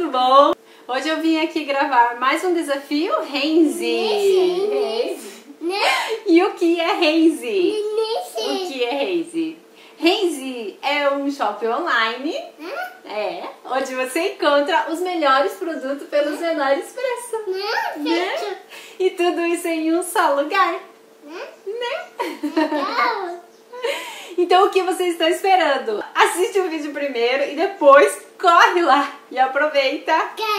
bom? Hoje eu vim aqui gravar mais um desafio Renzi. E o que é Renzi? O que é Renzi? Renzi é um shopping online, onde você encontra os melhores produtos pelos menores preços, né? E tudo isso em um só lugar, né? Então o que você está esperando? Assiste o vídeo primeiro e depois corre lá e aproveita.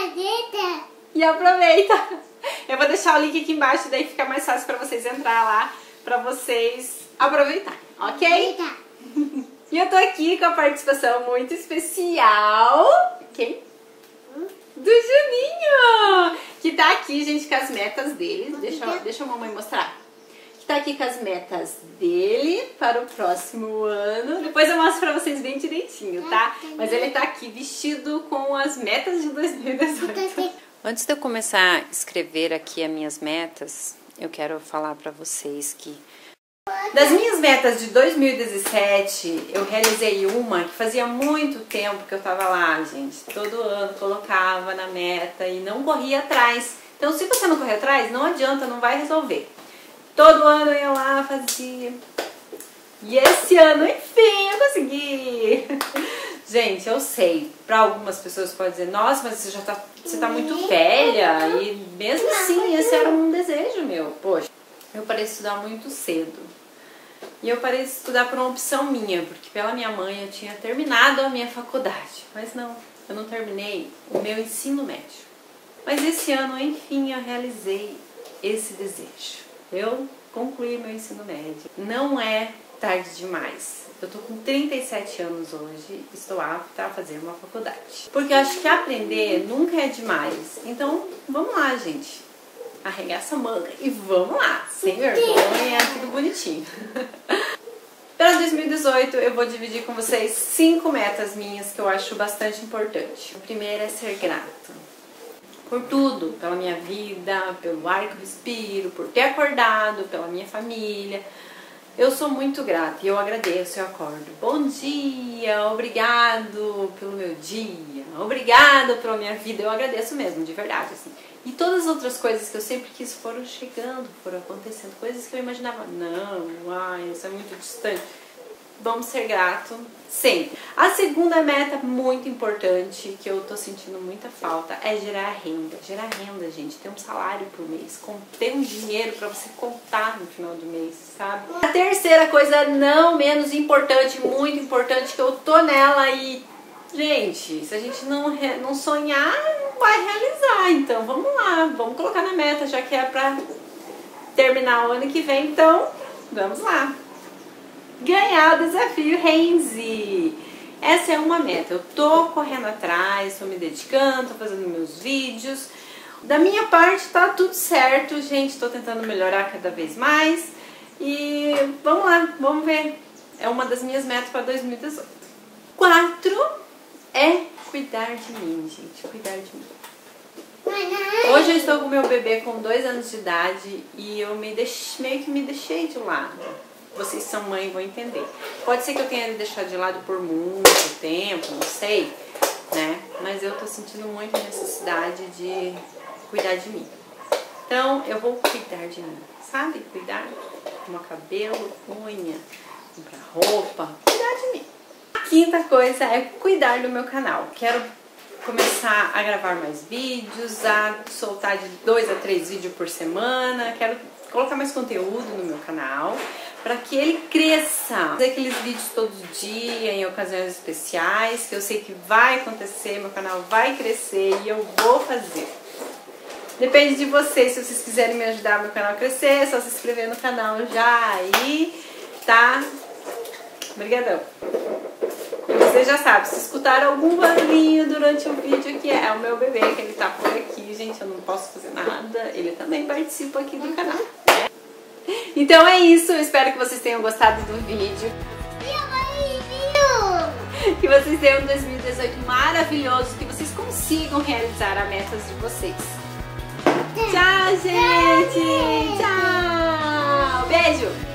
E aproveita. Eu vou deixar o link aqui embaixo, daí fica mais fácil para vocês entrar lá, para vocês aproveitar, ok? E eu tô aqui com a participação muito especial. Quem? Do Juninho! Que tá aqui, gente, com as metas dele. Deixa a mamãe mostrar. Que tá aqui com as metas dele para o próximo ano. Depois eu mostro pra vocês bem direitinho, tá? Mas ele tá aqui vestido com as metas de 2018. Antes de eu começar a escrever aqui as minhas metas, eu quero falar pra vocês que das minhas metas de 2017, eu realizei uma que fazia muito tempo que eu tava lá, gente. Todo ano colocava na meta e não corria atrás. Então, se você não correr atrás, não adianta, não vai resolver. Todo ano eu ia lá, fazia. E esse ano, enfim, eu consegui. Gente, eu sei, pra algumas pessoas pode dizer, nossa, mas você tá muito velha. E mesmo assim, esse era um desejo meu. Poxa, eu parei de estudar muito cedo. E eu parei de estudar por uma opção minha, porque pela minha mãe eu tinha terminado a minha faculdade. Mas não, eu não terminei o meu ensino médio. Mas esse ano, enfim, eu realizei esse desejo. Eu concluí meu ensino médio. Não é tarde demais. Eu tô com 37 anos hoje, estou apta a fazer uma faculdade. Porque eu acho que aprender nunca é demais. Então, vamos lá, gente. Arregaça a manga e vamos lá, sem vergonha, tudo bonitinho. Para 2018 eu vou dividir com vocês 5 metas minhas que eu acho bastante importante. A primeira é ser grato por tudo, pela minha vida, pelo ar que eu respiro, por ter acordado, pela minha família. Eu sou muito grata e eu agradeço, eu acordo. Bom dia, obrigado pelo meu dia, obrigado pela minha vida. Eu agradeço mesmo, de verdade, assim. E todas as outras coisas que eu sempre quis foram chegando, foram acontecendo. Coisas que eu imaginava, não, isso é muito distante. Vamos ser gratos sempre. A segunda meta muito importante, que eu tô sentindo muita falta, é gerar renda. Gerar renda, gente, ter um salário por mês, ter um dinheiro pra você contar no final do mês, sabe? A terceira coisa, não menos importante, muito importante, que eu tô nela e... gente, se a gente não sonhar, não vai realizar. Então, vamos lá, vamos colocar na meta, já que é pra terminar o ano que vem. Então, vamos lá. Ganhar o desafio Renzi. Essa é uma meta. Eu tô correndo atrás, tô me dedicando, tô fazendo meus vídeos. Da minha parte, tá tudo certo, gente. Tô tentando melhorar cada vez mais. E vamos lá, vamos ver. É uma das minhas metas para 2018. 4 é cuidar de mim, gente. Cuidar de mim. Hoje eu estou com meu bebê com 2 anos de idade e eu meio que me deixei de lado. Vocês são mãe vão entender. Pode ser que eu tenha me deixado de lado por muito tempo, não sei, né? Mas eu tô sentindo muita necessidade de cuidar de mim. Então eu vou cuidar de mim, sabe? Cuidar, arrumar cabelo, unha, comprar roupa, cuidar de mim. A quinta coisa é cuidar do meu canal. Quero começar a gravar mais vídeos, a soltar de 2 a 3 vídeos por semana. Quero colocar mais conteúdo no meu canal para que ele cresça. Fazer aqueles vídeos todo dia, em ocasiões especiais, que eu sei que vai acontecer, meu canal vai crescer e eu vou fazer. Depende de vocês, se vocês quiserem me ajudar meu canal a crescer, é só se inscrever no canal já aí, tá? Obrigadão. E você já sabe, se escutar algum barulhinho durante o vídeo, que é o meu bebê, que ele tá por aqui, gente, eu não posso fazer nada, ele também participa aqui do canal, né? Então é isso, eu espero que vocês tenham gostado do vídeo. Que vocês tenham um 2018 maravilhoso, que vocês consigam realizar as metas de vocês. Tchau, gente! Tchau! Beijo!